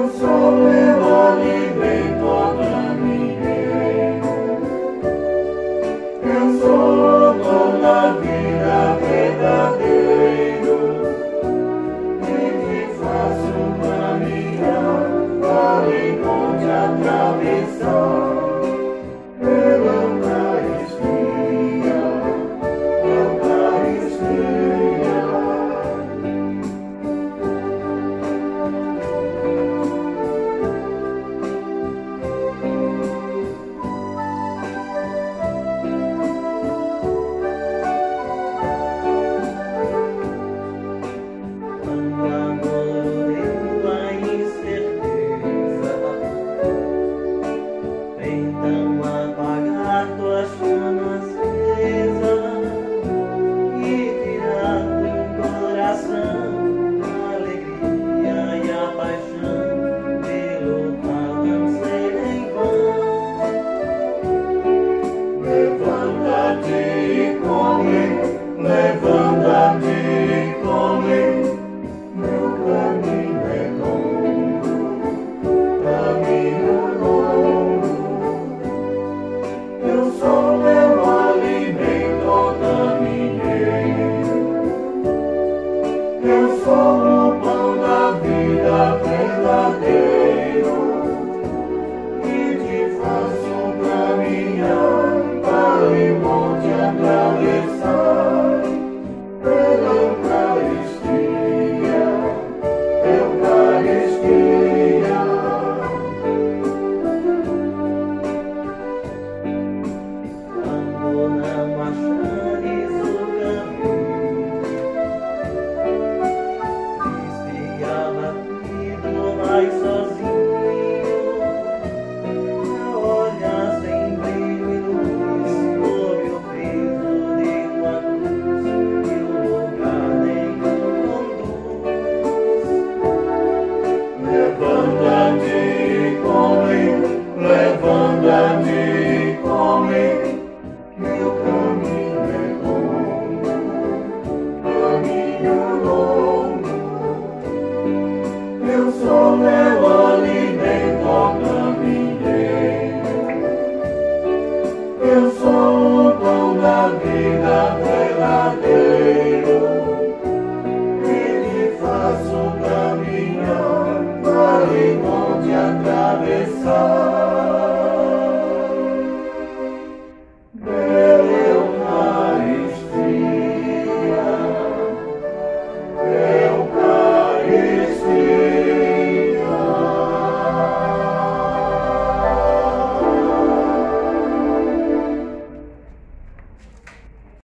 sou meu alimento, ó caminheiro. Eu sou o pão da vida verdadeiro, e te faço caminhar, vale monte atravessar, pela Eucaristia, Eucaristia. Então apagar tuas chamas acesas e tirar do coração a alegria e a paixão pelo qual não ser em vão. Levanta-te e come, levanta-te e come, meu caminho é longo, caminho longo. Eu sou meu alimento, ó caminheiro. Eu sou o pão da vida verdadeiro, e te faço caminhar, vale monte atravessar, pela Eucaristia, Eucaristia. Quando não achares o caminho, triste e abatido, vai sozinho, olha sem brilho e luz, sob o peso de tua cruz, e o lugar nenhum conduz. Levanta-te e come, levanta-te e come, meu caminho é longo, caminho longo. Eu sou meu alimento, ó caminheiro. Eu sou o pão da vida verdadeiro, e te faço caminhar, vale monte atravessar, pela Eucaristia,